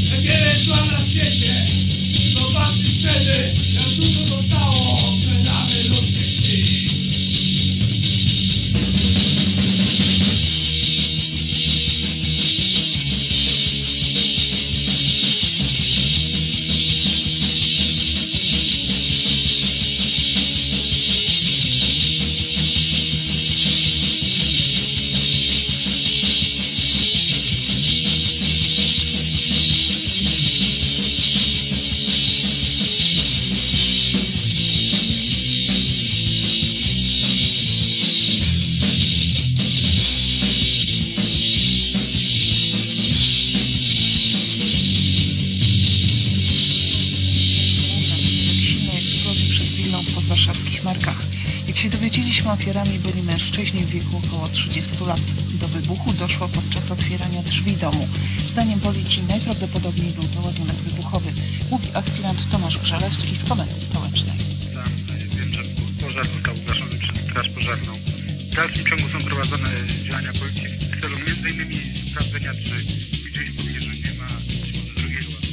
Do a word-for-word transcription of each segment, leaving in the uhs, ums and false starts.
Wiele zła na świecie, zobaczysz wtedy, jak dużo zostało przelane ludzkie krwi. W warszawskich Markach. Jak się dowiedzieliśmy, ofiarami byli mężczyźni w wieku około trzydziestu lat. Do wybuchu doszło podczas otwierania drzwi domu. Zdaniem policji najprawdopodobniej był to ładunek wybuchowy, mówi aspirant Tomasz Grzelewski z Komendy Stołecznej. Tam wiem, że pożar został ugaszony przez straż pożarną. W dalszym ciągu są prowadzone działania policji w celu między innymi sprawdzenia, czy gdzieś w pobliżu nie ma być może drugiego ładunku.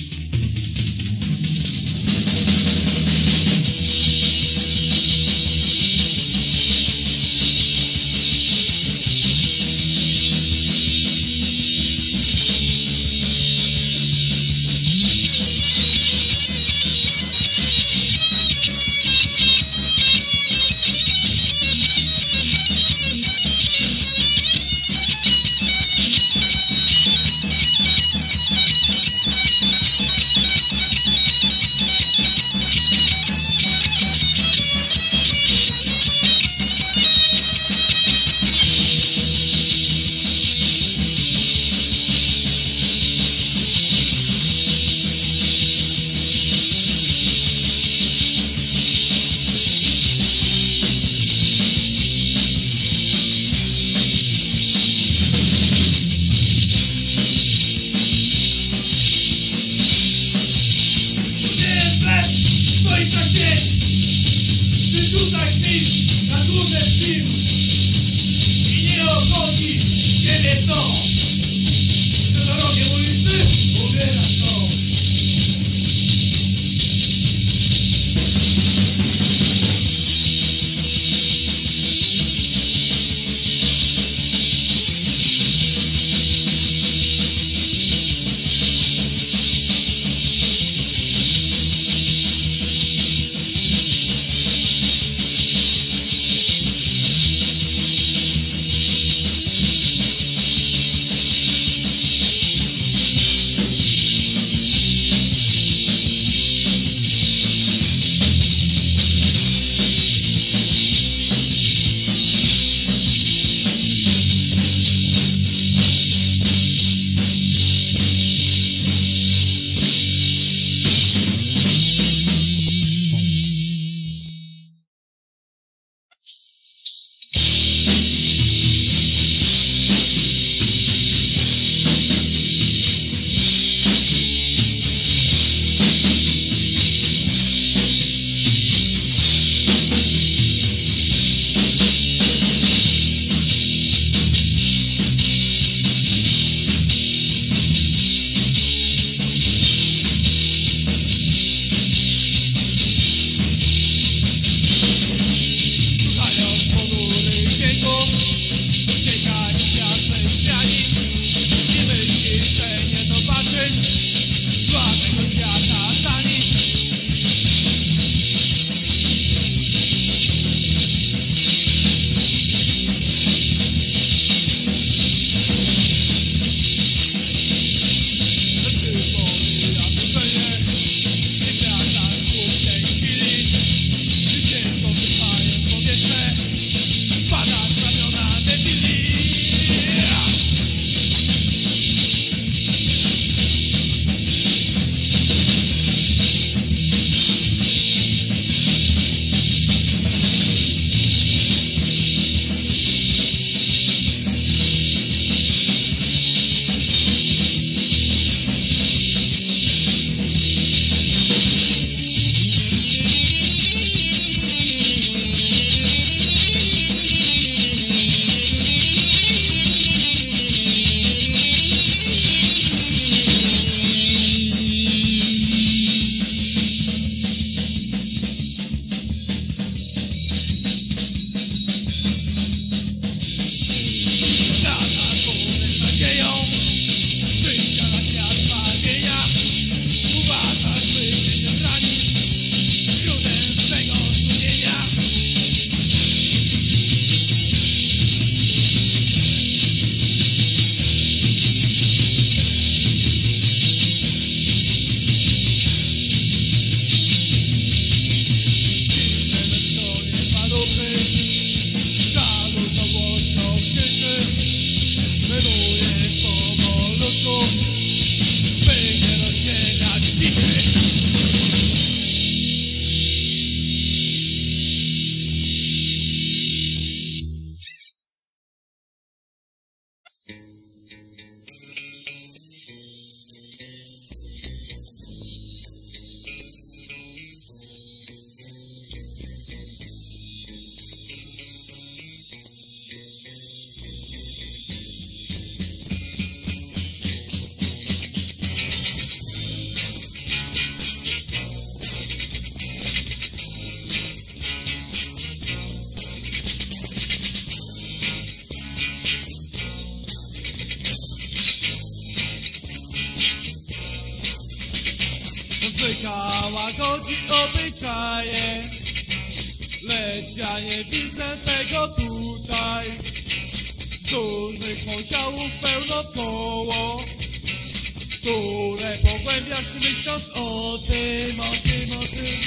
Zwykała godzi obyczaje, lecz ja nie widzę tego tutaj. Dużych podziałów pełno koło, które pogłębiasz myśląc o tym, o tym, o tym.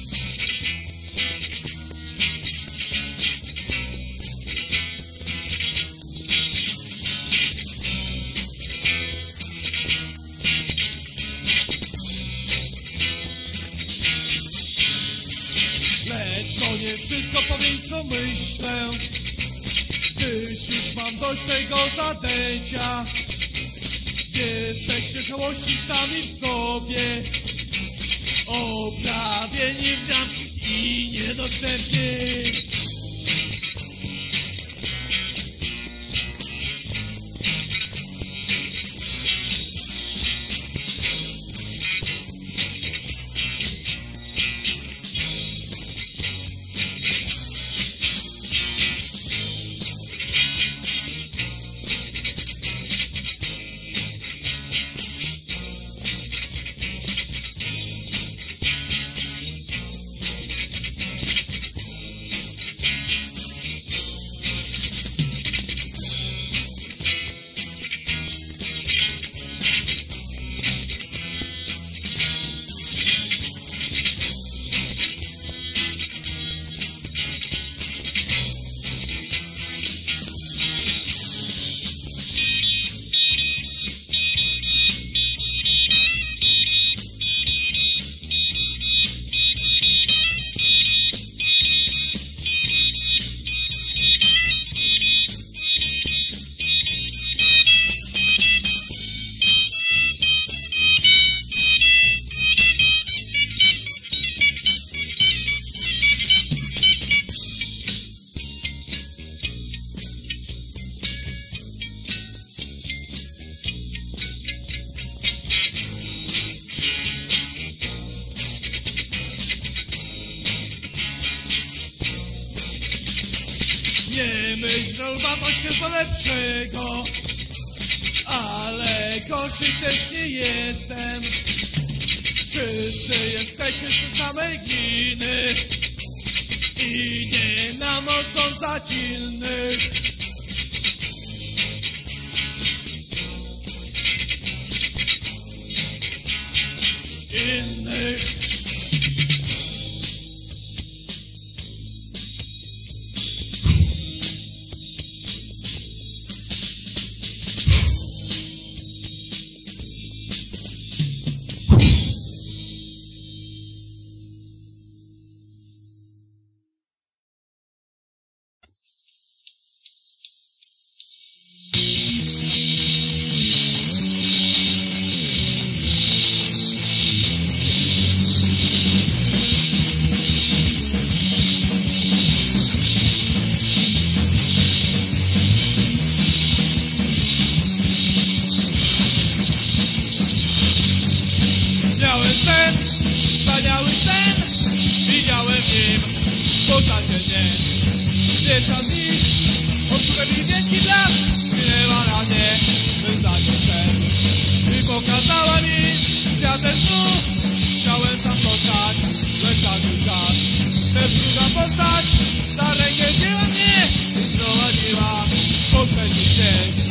Lecz to nie wszystko, powiem co myślę, gdyż już mam dość tego zadęcia. Jesteście całości sami w sobie, oprawieni w ramki i niedostępni. Nie myśl, że obawa się za lepszego, ale gorszy też nie jestem. Wszyscy jesteśmy z tej samej gliny i nie nam osądzać innych. Innych. Miałem sen, wspaniały sen, widziałem w nim postacie mnie. Wiesza mi odpowiedzi lat, minęła na mnie wyznanie sen. I pokazała mi światem snu, chciałem tam postać, lecz tak już czas. Też druga postać, za rękę wzięła mnie i prowadziła po trzeci dzień.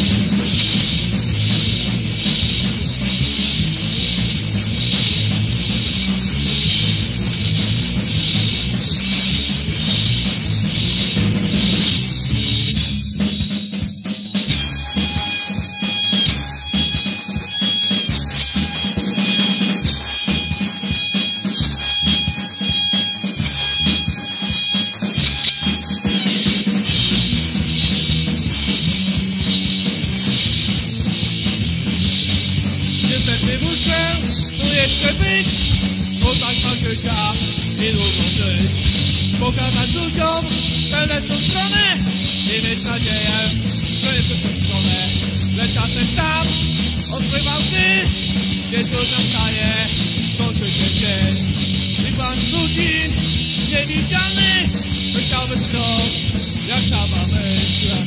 Niestety muszę tu jeszcze być, bo tak ma życia i długo żyć. Pokazać ludziom tę lepszą stronę i mieć nadzieję, że jest przeskoczone. Lecz czasem tam odkrywam ty, wieczór nastaje, kończy się dzień. I pan ludzi niewidzialny myślałby wciąż, jak sama myślę.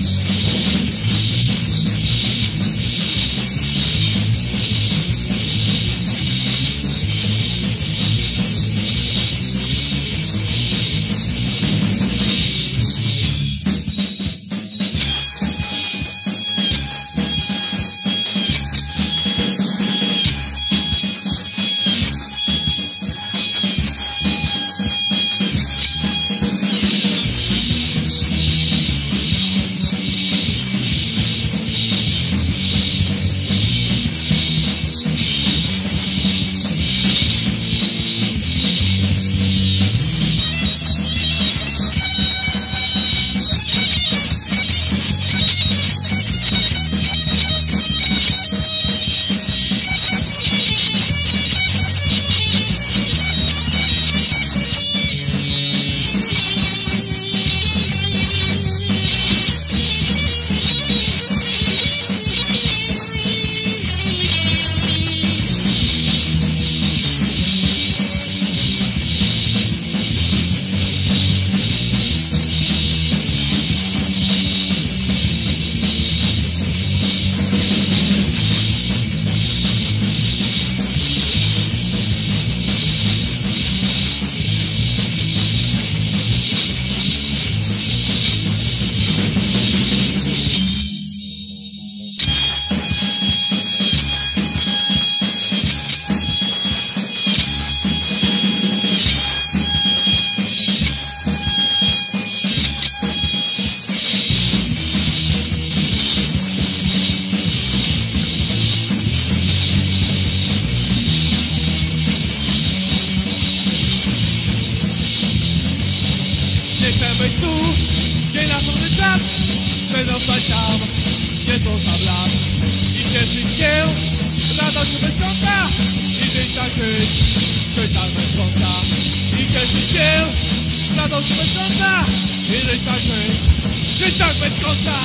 lat, chcę zostać tam, gdzie to sam lat i cieszyć się radością bez końca i żyć tak żyć, żyć tak bez końca i cieszyć się radością bez końca i żyć tak żyć, żyć tak bez końca.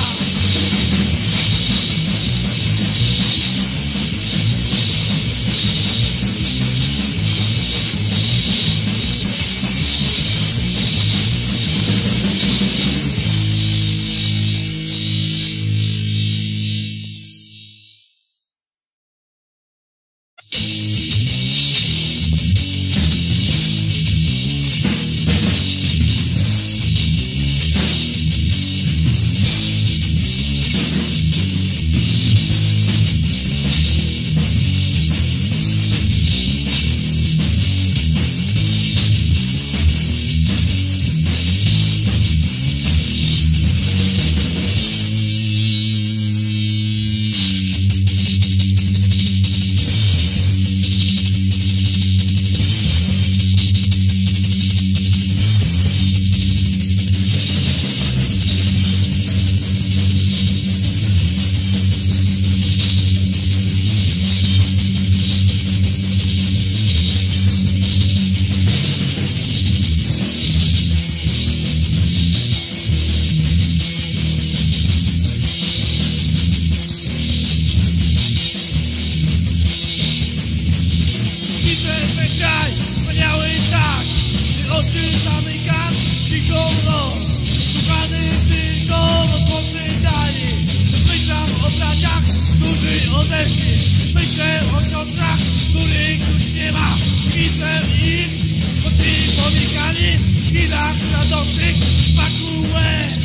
Myślę o siostrach, których już nie ma. Widzę ich pod tymi pomnikami, w chwilach radosnych smaku łez.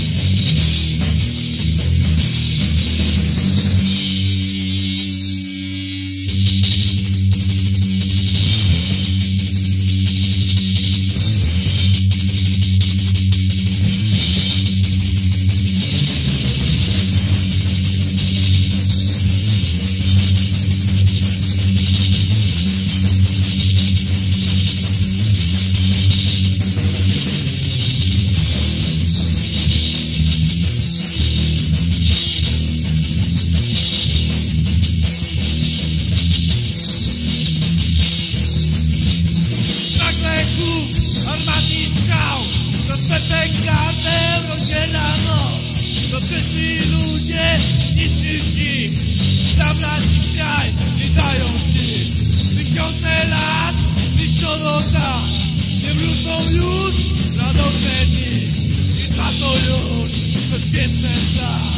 Rozpetek gardę rozdziela noc. To przyszli ludzie, niszczyć ich, zabrać ich kraj, nie dają ich. Tysiące lat zniszczono tak, nie wrócą już radosne dni. I trwa to już bezpieczne tak.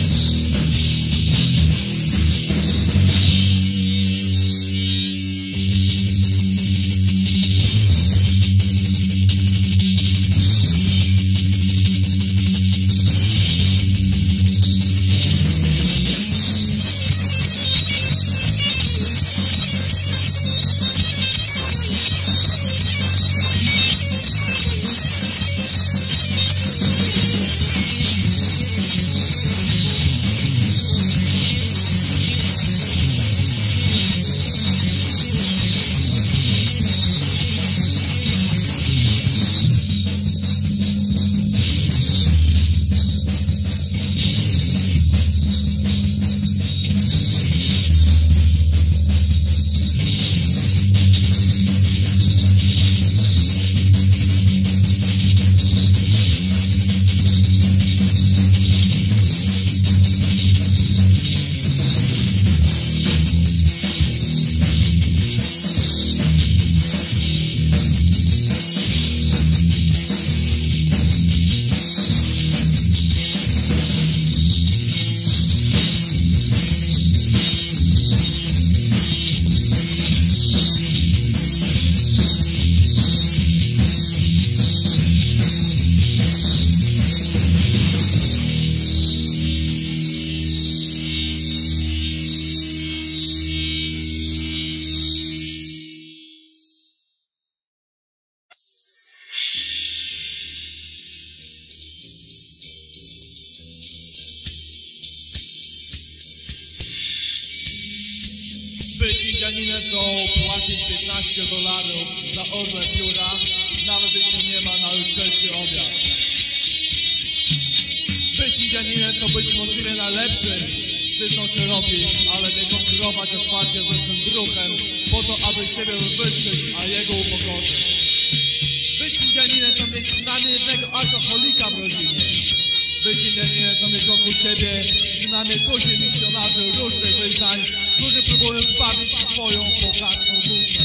Być Indianinem to płacić piętnaście dolarów za orłę pióra, nawet jeśli nie ma na jutrzejszy obiad. Być Indianinem to być możliwie najlepszym, ty to się robi, ale nie konkurować otwarcie ze swym druhem, po to, aby siebie wywyższyć, a jego upokorzyć. Być Indianinem to mieć przynajmniej jednego alkoholika w rodzinie. Być Indianinem to mieć wokół siebie przynajmniej później misjonarzy różnych wyznań, którzy próbują zbawić swoją bogatą duszę.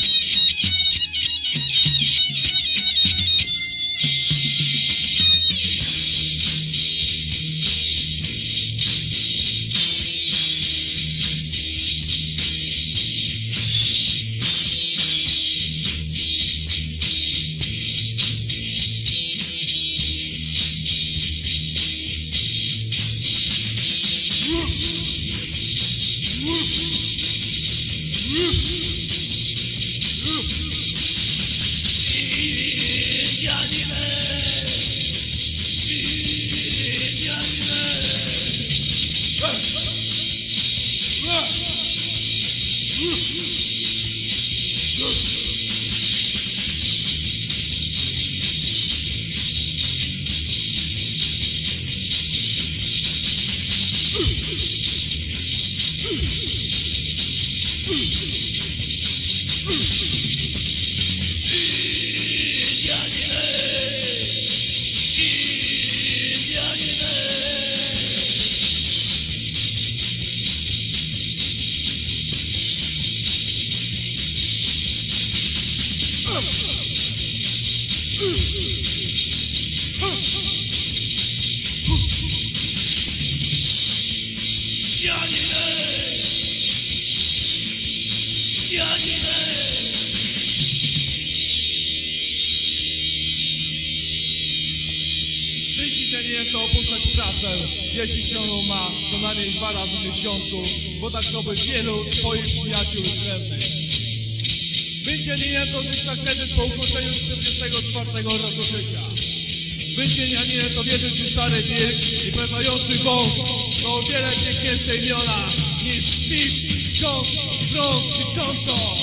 To opuszczać pracę, jeśli się ją ma co najmniej dwa razy w miesiącu, bo tak to by wielu twoich przyjaciół i krewnych. Być Indianinem to żyć tak wtedy po ukończeniu czterdziestego czwartego roku życia. Być Indianinem to wierzyć w szary wilk i pętający wąż, to o wiele piękniejsze imiona niż Smith, Jones, Brown czy Thompson.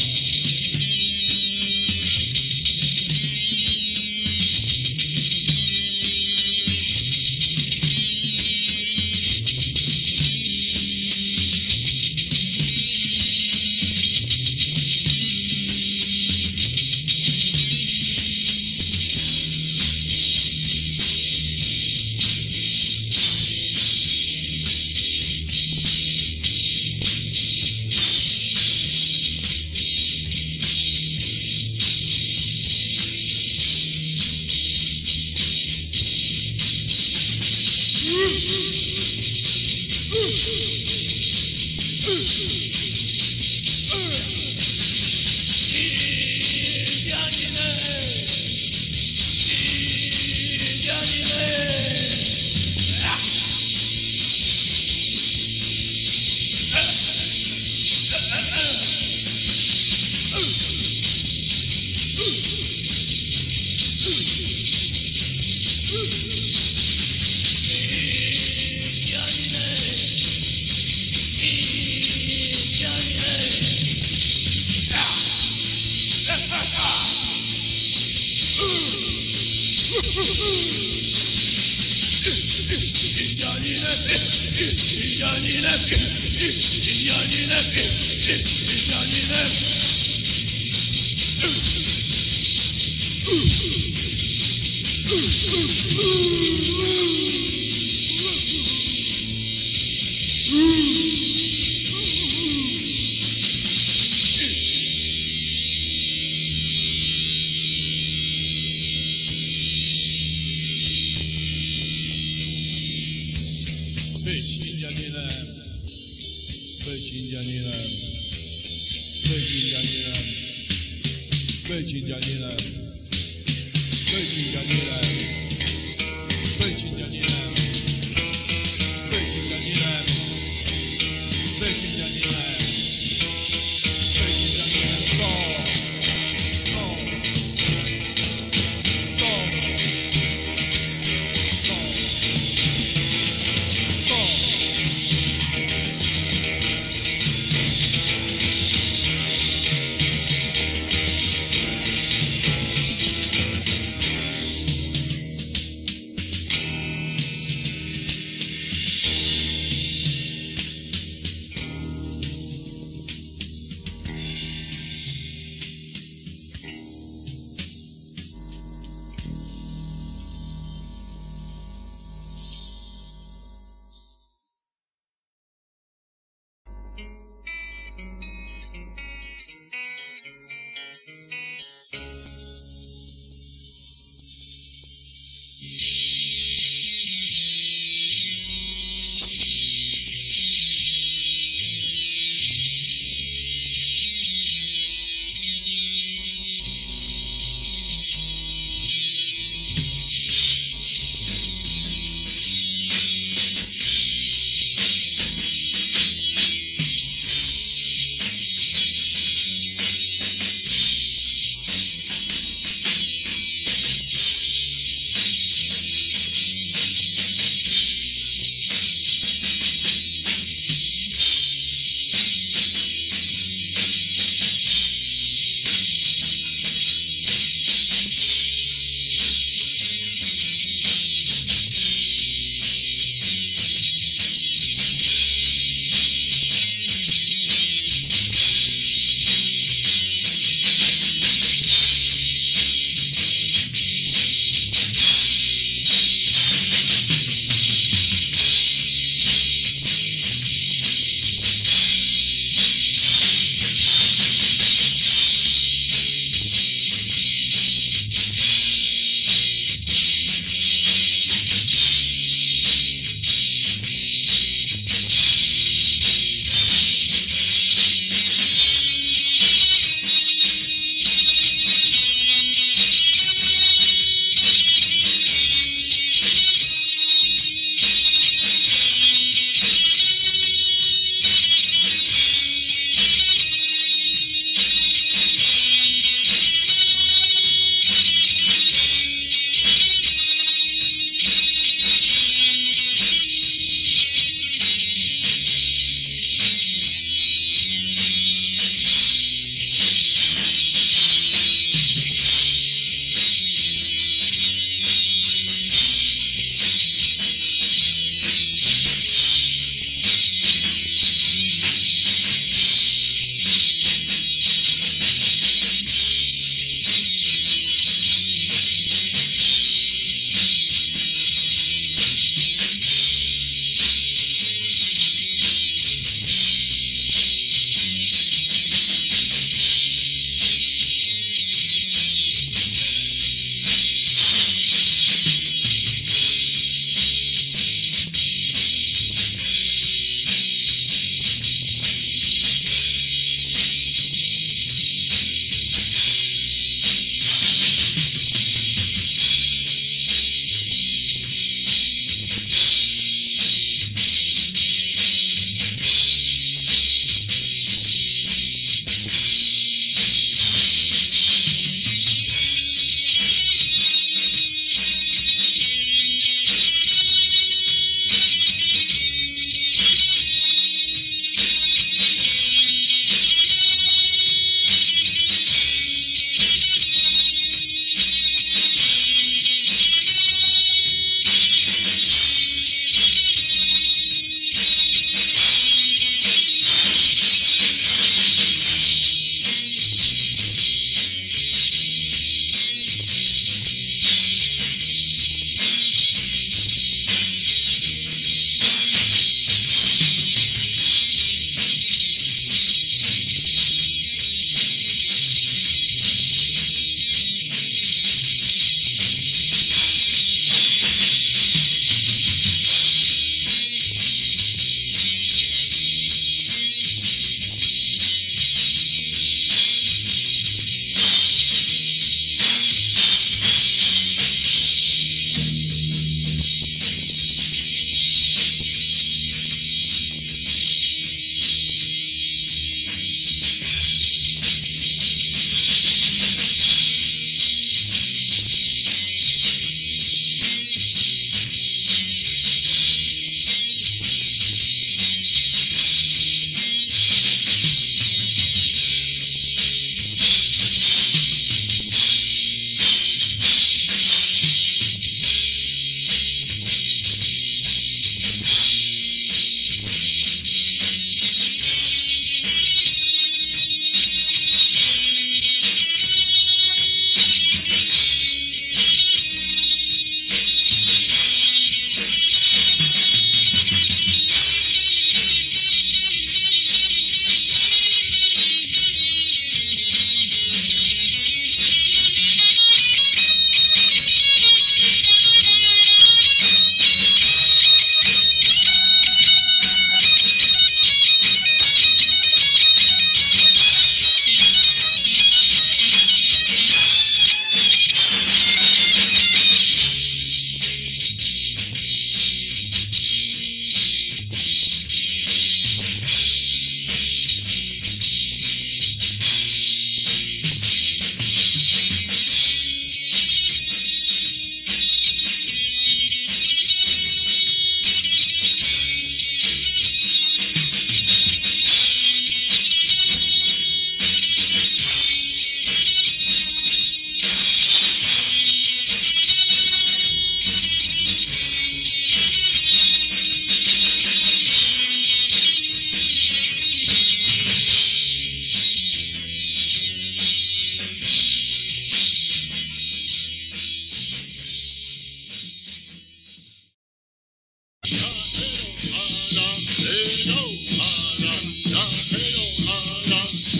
Być Indianinem, być Indianinem, być Indianinem, być Indianinem, być Indianinem, być Indianinem, być Indianinem, być Indianinem, być Indianinem, to, to, to, to, to.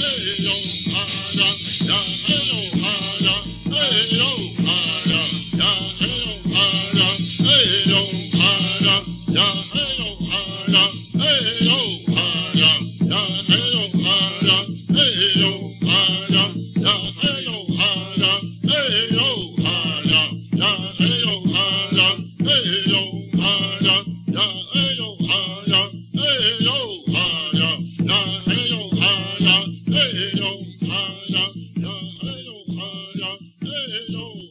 Hey, yo.